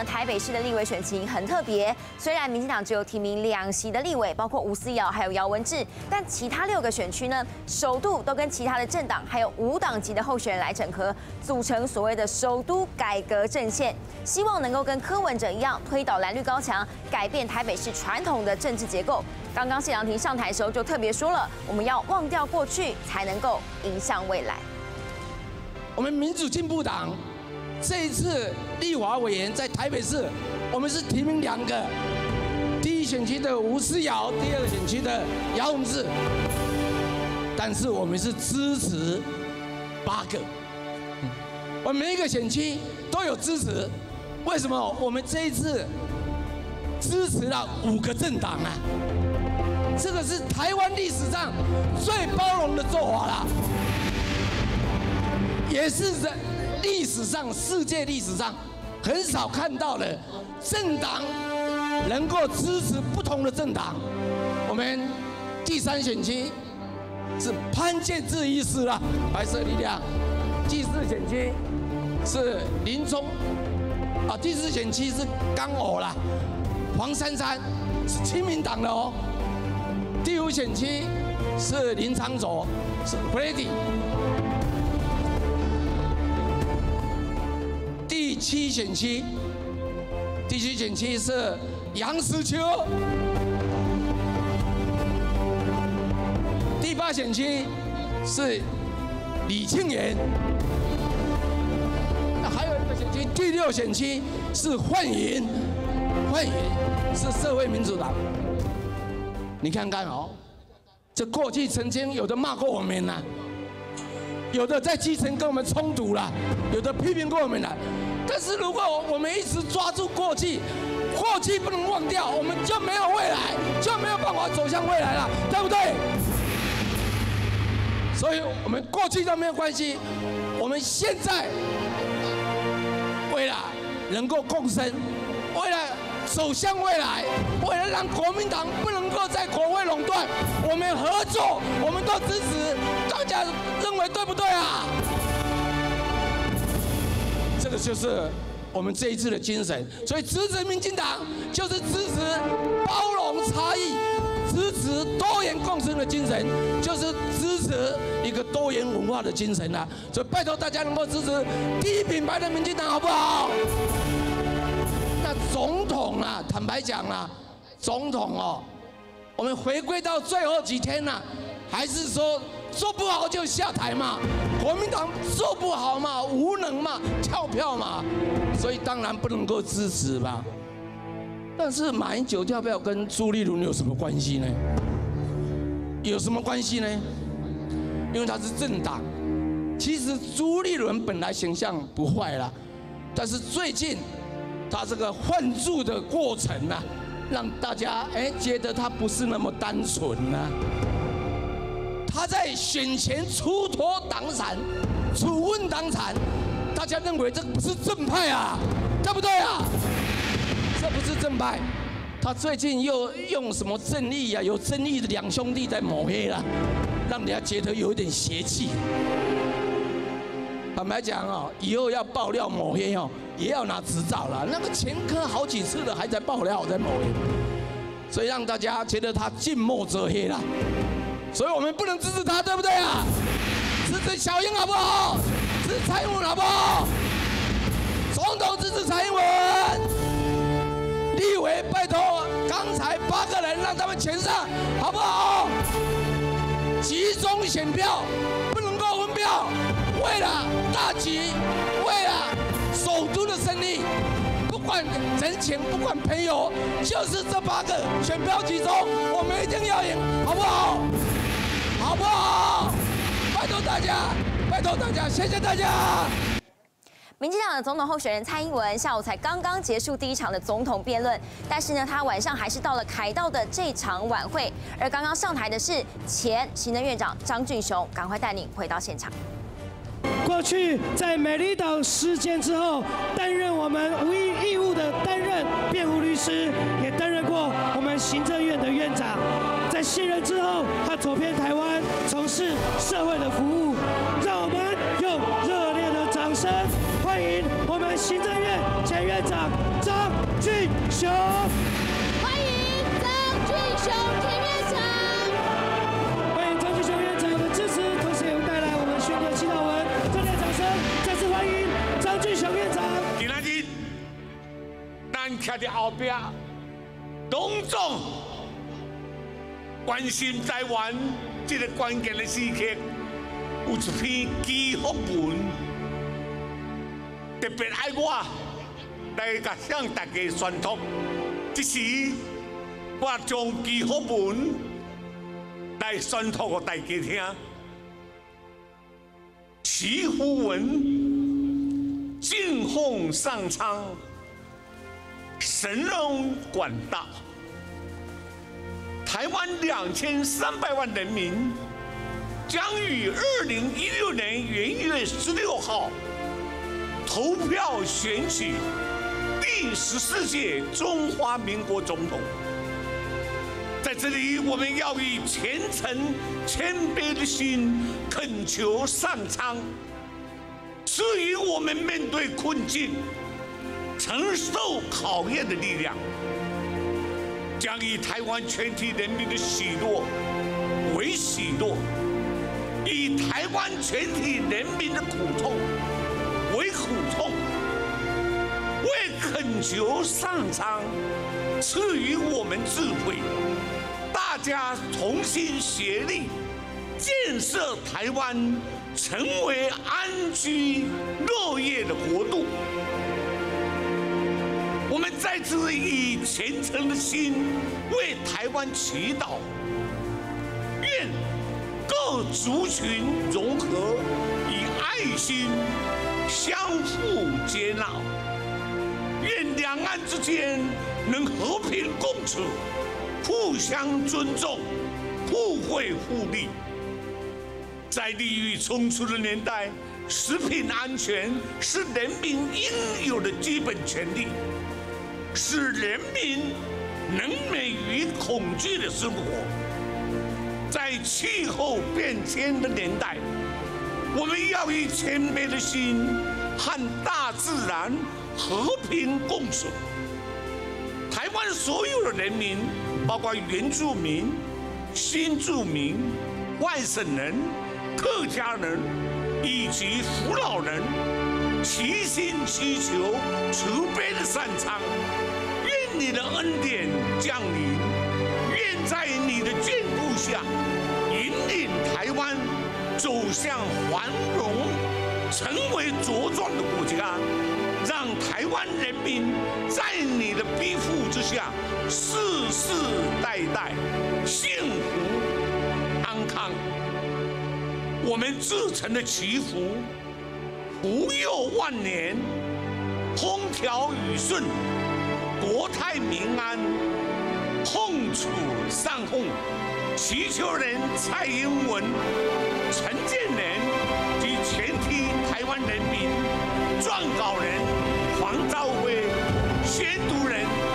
呢，台北市的立委选情很特别。虽然民进党只有提名2席的立委，包括吴思瑶还有姚文智，但其他6个选区呢，首度都跟其他的政党还有无党籍的候选人来整合，组成所谓的首都改革阵线，希望能够跟柯文哲一样，推倒蓝绿高墙，改变台北市传统的政治结构。刚刚谢长廷上台的时候就特别说了，我们要忘掉过去，才能够迎向未来。 我们民主进步党这一次立法委员在台北市，我们是提名2个，第1选区的吴思瑶，第2选区的姚文智，但是我们是支持8个，我们每一个选区都有支持。为什么我们这一次支持了5个政党啊？这个是台湾历史上最包容的做法了。也是历史上、世界历史上很少看到的政党能够支持不同的政党。我们第3选区是潘建志医师啦，白色力量；第4选区是林聪，第4选区是刚偶啦，黄珊珊是亲民党的哦；第5选区是林长佐，是 Freddy。第7选区是杨石秋，第8选区是李庆元，那还有一个选区，第6选区是焕云是社会民主党。你看看哦，这过去曾经有的骂过我们呐，有的在基层跟我们冲突了，有的批评过我们了。但是如果我们一直抓住过去，过去不能忘掉，我们就没有未来，就没有办法走向未来了，对不对？所以我们过去都没有关系，我们现在为了能够共生，为了走向未来，为了让国民党不能够在国会垄断，我们合作，我们都支持，大家认为对不对啊？这个就是我们这一次的精神，所以支持民进党就是支持包容差异，支持多元共生的精神，就是支持一个多元文化的精神啊！所以拜托大家能够支持第一品牌的民进党，好不好？那总统啊，坦白讲啊，总统哦，我们回归到最后几天啊，还是说做不好就下台嘛？国民党做不好嘛，无能嘛，跳票嘛，所以当然不能够支持嘛。但是马英九跳票跟朱立伦有什么关系呢？有什么关系呢？因为他是政党。其实朱立伦本来形象不坏啦，但是最近他这个换柱的过程啊，让大家觉得他不是那么单纯啊。他在选前出脱党产、处分党产，大家认为这不是正派啊，对不对啊？这不是正派。他最近又用什么正义啊？有争议的2兄弟在抹黑了，让人家觉得有一点邪气。坦白讲哦，以后要爆料抹黑哦，也要拿执照了。那个前科好几次了，还在爆料，在抹黑，所以让大家觉得他近墨者黑了。所以我们不能支持他，对不对啊？支持小英好不好？支持蔡英文好不好？总统支持蔡英文，立委拜托，刚才8个人让他们全上，好不好？集中选票，不能够分票，为了大局，为了首都的胜利，不管人情，不管朋友，就是这8个选票集中，我们一定要赢，好不好？好不好？拜托大家，拜托大家，谢谢大家。 民进党的总统候选人蔡英文下午才刚刚结束第1场的总统辩论，但是呢，他晚上还是到了凯道的这场晚会。而刚刚上台的是前行政院长张俊雄，赶快带领回到现场。 过去在美丽岛事件之后，担任我们无义务的担任辩护律师，也担任过我们行政院的院长。在卸任之后，他走遍台湾，从事社会的服务。让我们用热烈的掌声欢迎我们行政院前院长张俊雄。 欢迎张俊雄田院长。 欢迎张俊雄院长的支持，同时也会带来我们宣念祈祷文。热烈掌声，再次欢迎张俊雄院长。 今仔日，咱徛伫后壁，隆重关心台湾这个关键的时刻，有一篇祈福文，特别爱我来甲向大家宣读。这时，我将祈福文来宣读给大家听。祈福文，敬奉上苍，神龙管道。台湾2300万人民将于2016年元月16号投票选举第14届中华民国总统。在这里，我们要以虔诚、谦卑的心恳求上苍，赐予我们面对困境、承受考验的力量。将以台湾全体人民的喜乐为喜乐，以台湾全体人民的苦痛为苦痛，为恳求上苍赐予我们智慧，大家同心协力，建设台湾成为安居乐业的国度。我们再次以虔诚的心为台湾祈祷，愿各族群融合，以爱心相互接纳，愿两岸之间能和平共处，互相尊重，互惠互利。在利益冲突的年代，食品安全是人民应有的基本权利。使人民能免于恐惧的生活。在气候变迁的年代，我们要以谦卑的心和大自然和平共处。台湾所有的人民，包括原住民、新住民、外省人、客家人以及福老人，齐心祈求慈悲的上苍，愿你的恩典降临，愿在你的眷顾下，引领台湾走向繁荣，成为茁壮的国家，让台湾人民在你的庇护之下，世世代代幸福安康。我们至诚的祈福，福佑万年，风调雨顺，国泰民安，凤处上凤。祈求人蔡英文、陈建仁及全体台湾人民，撰稿人黄兆辉，宣读人